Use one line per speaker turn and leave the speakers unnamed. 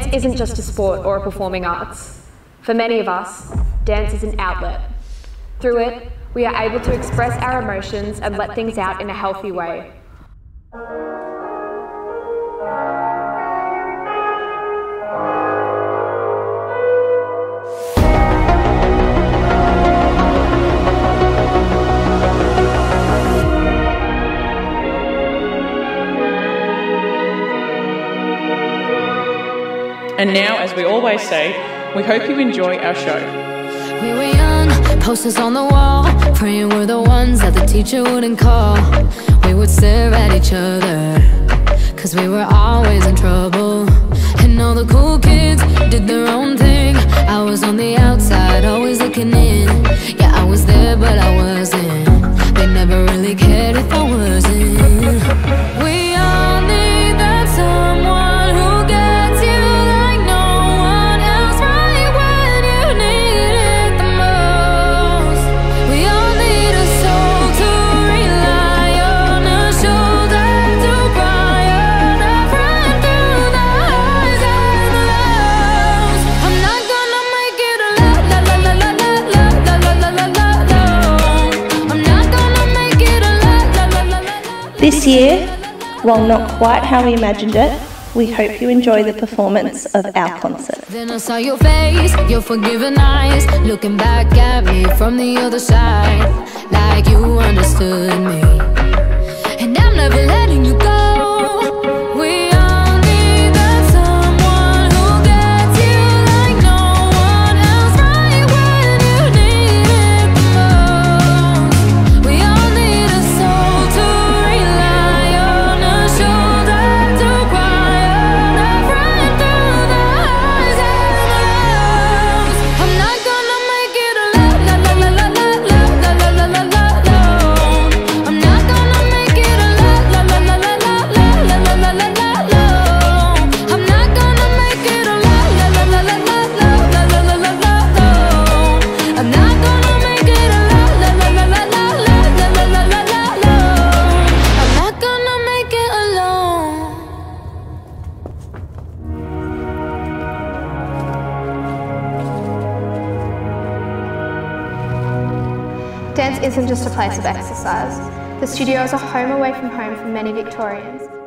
Dance isn't just a sport or a performing arts. For many of us, dance is an outlet. Through it, we are able to express our emotions and let things out in a healthy way.
And now, as we always say, we hope you enjoy our show.
We were young, posters on the wall, praying we're the ones that the teacher wouldn't call. We would stare at each other, cause we were always in trouble. And all the cool kids did their own thing. I was on the outside, always looking in. Yeah, I was there, but I wasn't. They never really cared if I wasn't. We all need that someone who gets you like no one else, right when you need it the most. We all need a soul to rely on, a shoulder to cry on, a friend through the highs and the lows. I'm not gonna make it alone, la la la la la la la la la la la. I'm not gonna make it alone, la la la la.
This year, while not quite how we imagined it, we hope you enjoy the performance of our concert.
Then I saw your face, your forgiving eyes, looking back at me from the other side, like you understood me. And I'm never letting you go. We all need that someone who gets you like no one else, right when you need it the most. We all need a soul to rely on, a shoulder to cry on, a friend through the highs and the lows. I'm not gonna make it alone, la la la la la la la la la la la la. I'm not gonna make it alone, la la la la la la la la la la la la. I'm not gonna make it alone, la la la la la la la la la la la la. I'm not gonna make it alone, la la la la la la la la la la la. I'm not gonna make it alone.
Dance isn't just a place of exercise. The studio is a home away from home for many Victorians.